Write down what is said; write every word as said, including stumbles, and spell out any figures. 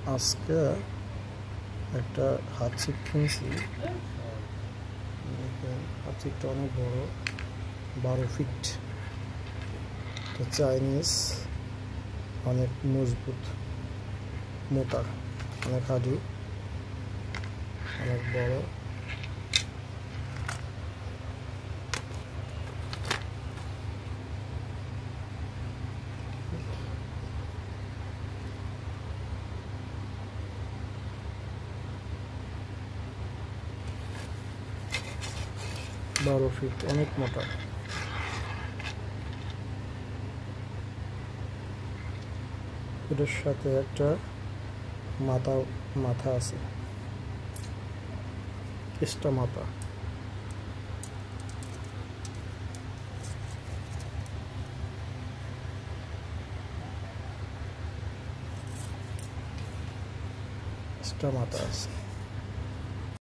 আজকে একটা হাত ছিপ কিনছি। হাত ছিপটা অনেক বড়, বারো ফিট। চাইনিজ, অনেক মজবুত, মোটা, অনেক হাডি, অনেক বড়। বারো ফিট, অনেক মোটা। এটার সাথে একটা মাথা মাথা আছে, এক্সট্রা মাথা। এক্সট্রা মাথা আছে।